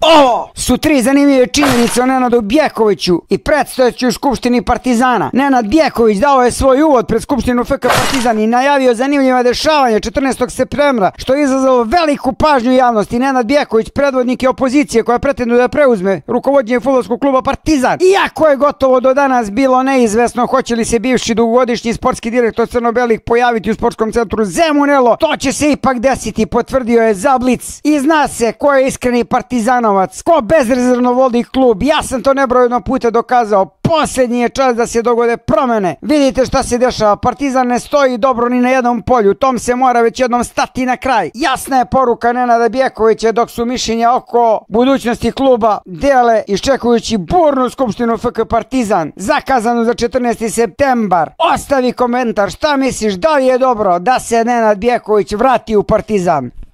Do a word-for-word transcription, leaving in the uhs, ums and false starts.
Ovo su tri zanimljive činjenice o Nenadu Bjekoviću i predstojećoj Skupštini Partizana. Nenad Bjeković dao je svoj uvod pred Skupštinu F K Partizan i najavio zanimljiva dešavanja četrnaestog septembra, što je izazvalo veliku pažnju javnosti. Nenad Bjeković predvodnik je opozicije koja pretenduje da preuzme rukovođenje fudbalskog kluba Partizan. Iako je gotovo do danas bilo neizvesno hoće li se bivši dugogodišnji sportski direktor crno-belih pojaviti u sportskom centru Zemunelo, to će se ipak desiti, potvrdio je za Blic. I zna se ko je iskreni partizanovac, ko bezrezervno voli klub. Ja sam to nebrojeno puta dokazao. Posljednji je čas da se dogode promene. Vidite šta se dešava, Partizan ne stoji dobro ni na jednom polju, tom se mora već jednom stati na kraj. Jasna je poruka Nenada Bjekovića, dok su mišljenja oko budućnosti kluba dele iščekujući burnu Skupštinu F K Partizan, zakazanu za četrnaesti septembar. Ostavi komentar, šta misliš, da li je dobro da se Nenad Bjeković vrati u Partizan?